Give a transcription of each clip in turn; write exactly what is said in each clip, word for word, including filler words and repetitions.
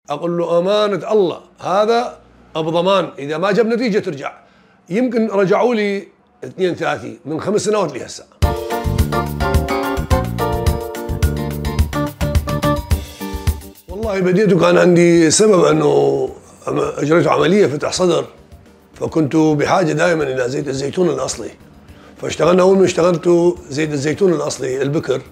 اقول له امانه الله هذا بضمان، اذا ما جاب نتيجه ترجع. يمكن رجعوا لي اثنين ثلاثه من خمس سنوات لهسه. والله بديته كان عندي سبب انه اجريت عمليه فتح صدر، فكنت بحاجه دائما الى زيت الزيتون الاصلي، فاشتغلنا. اول ما اشتغلت زيت الزيتون الاصلي البكر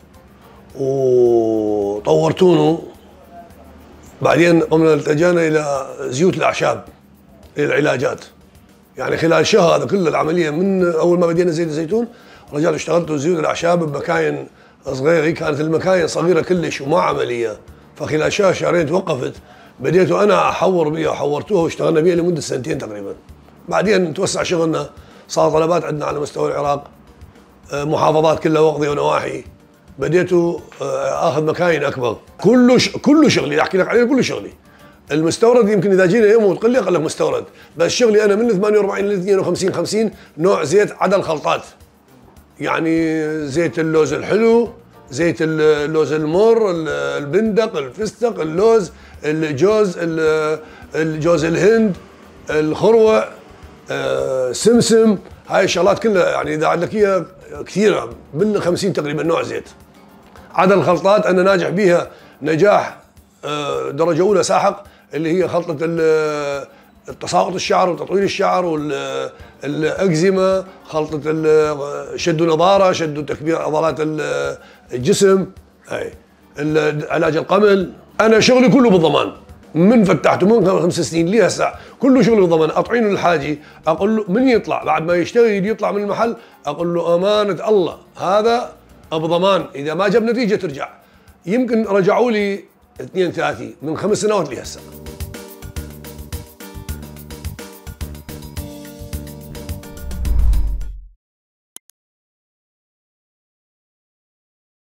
وطورتونه، بعدين قمنا التجأنا الى زيوت الاعشاب للعلاجات. يعني خلال شهر هذا كل العمليه من اول ما بدينا زيت الزيتون رجعت اشتغلت زيوت الاعشاب بمكاين صغيره، كانت المكاين صغيره كلش وما عمليه، فخلال شهر شهرين توقفت. بديت انا احور بها، حورتوها واشتغلنا بها لمده سنتين تقريبا. بعدين توسع شغلنا، صار طلبات عندنا على مستوى العراق، محافظات كلها وقضي ونواحي. بديت اخذ مكاين اكبر. كله ش... كله شغلي احكي لك عليه، كله شغلي. المستورد يمكن اذا جينا يوم وتقول لي اقول لك مستورد، بس شغلي انا من ثمانية وأربعين ل اثنين وخمسين خمسين نوع زيت عدا الخلطات. يعني زيت اللوز الحلو، زيت اللوز المر، البندق، الفستق، اللوز، الجوز، الجوز الهند، الخروع، سمسم، هاي الشغلات كلها. يعني اذا عندك اياها كثيره، بال خمسين تقريبا نوع زيت. عدا الخلطات انا ناجح بيها نجاح درجه اولى ساحق، اللي هي خلطه تساقط الشعر وتطويل الشعر والاكزيما، خلطه شد نضاره، شد تكبير عضلات الجسم، اي علاج القمل. انا شغلي كله بالضمان، من فتحته من خمس سنين لي هسه كله شغل بالضمان. اطعينه الحاجي اقول له من يطلع بعد ما يشتغل يطلع من المحل اقول له امانه الله هذا بضمان، اذا ما جاب نتيجه ترجع. يمكن رجعوا لي اثنين ثلاثه من خمس سنوات لهسه.